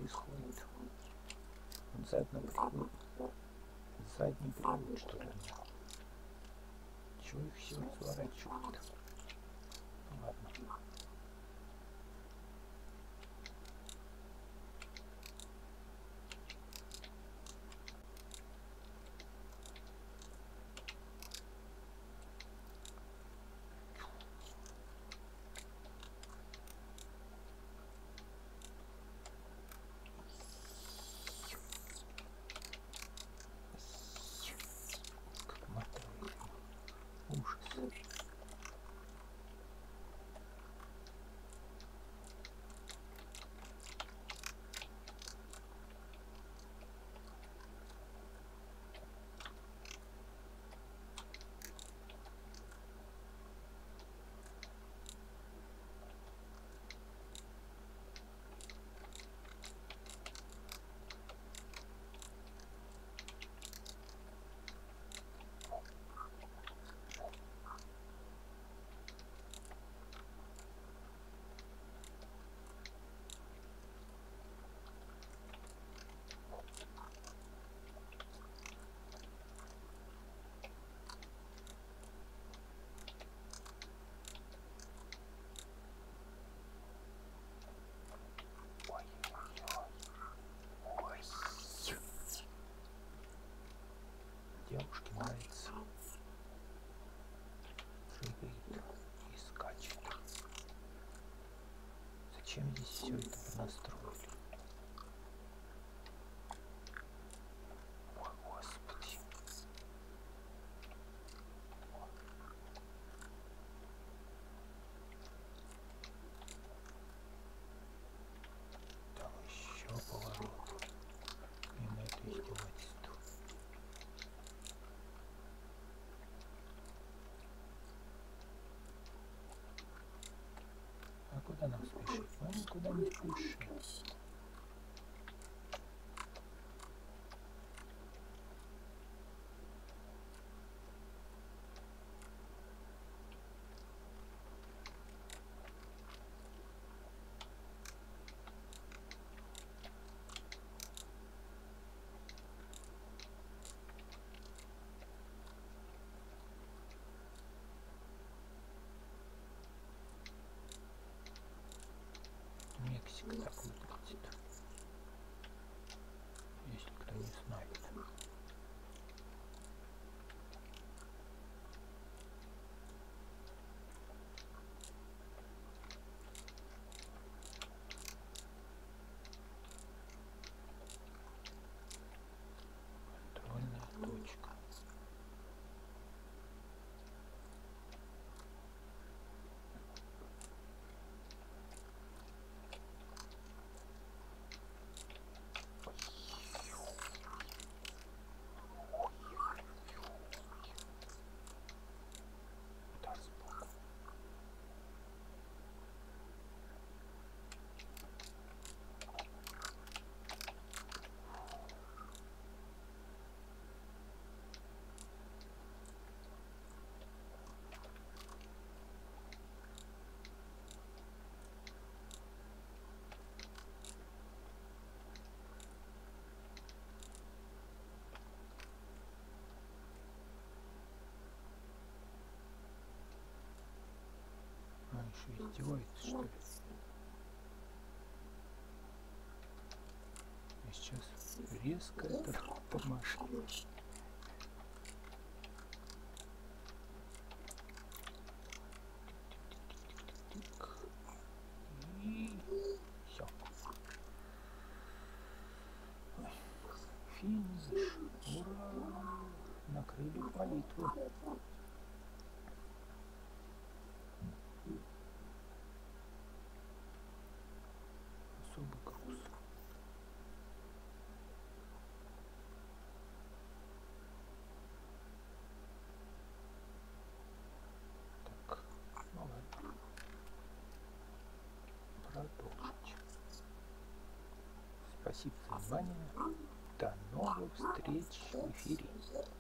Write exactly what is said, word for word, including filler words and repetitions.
происходит? Он задний привод. Задний привод, что ли? Чего их все разворачивает? Ну ладно. Девушке нравится. Прыгает и скачет. Зачем здесь все это настроили? О, Господи. Там еще поворот. Именно это издевательство. А куда нам спешить? Мы никуда не спешим. Мексика так выглядит, если кто не знает. Контрольная точка. А, еще издевается, что ли? И сейчас резко это тормошит. И все. Финиш. Ура! Накрыли молитву. Особый груз. Так, ну ладно. Продолжить. Спасибо за внимание. До новых встреч в эфире.